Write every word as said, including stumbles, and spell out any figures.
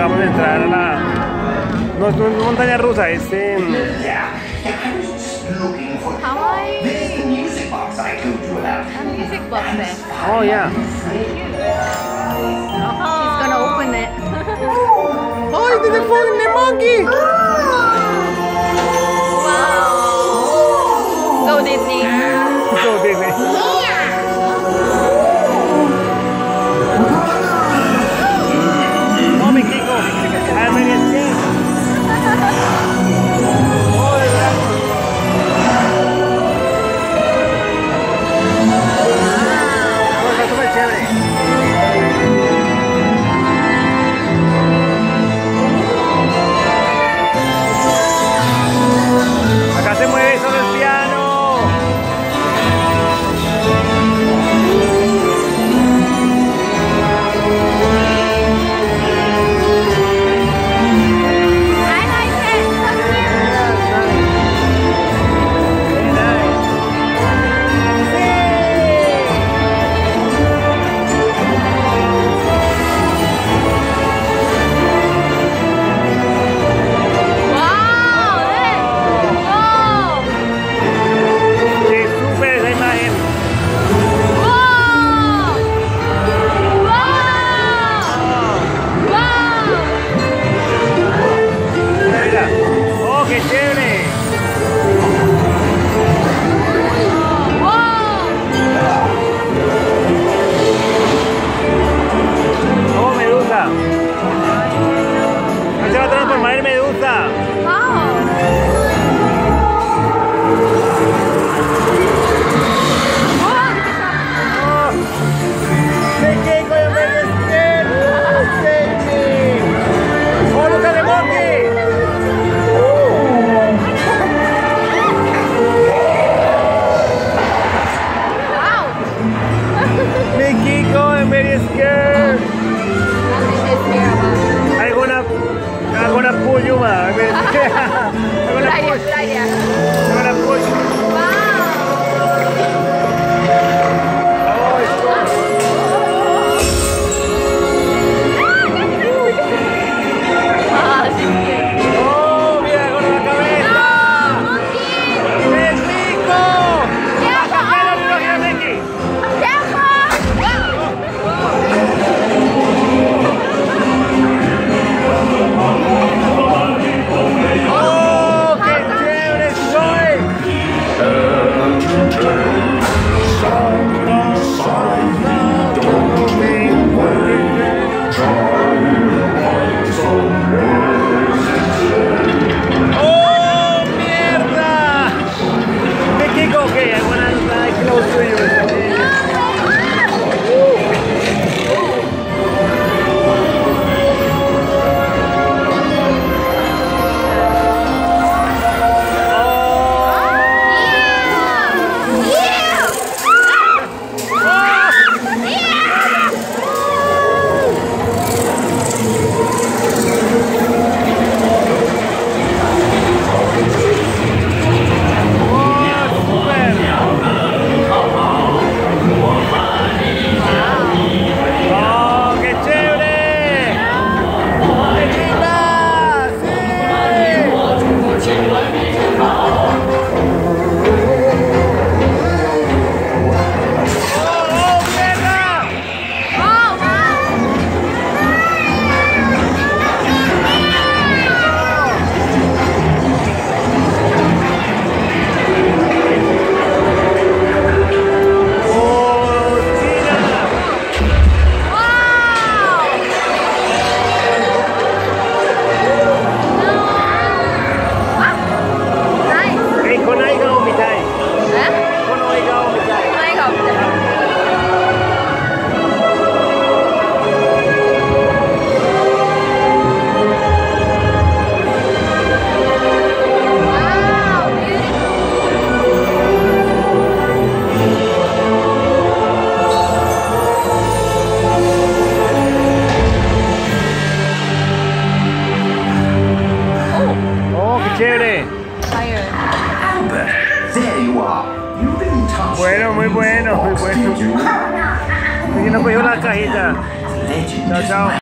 acabamos de entrar a la... No, no es montaña rusa, es en... Hawaii. A music box there. Oh, yeah. He's gonna open it. Oh, there's a fucking monkey! Wow. So Disney. So Disney. Oh, mi Kiko. I'm very scared. Oh, de verdad. Oh, está súper chévere. Acá se mueve solo el piano. I like it. So playa, playa. Chévere. Bueno, muy bueno, muy bueno. Y no cogió la cajita. Chao, chao.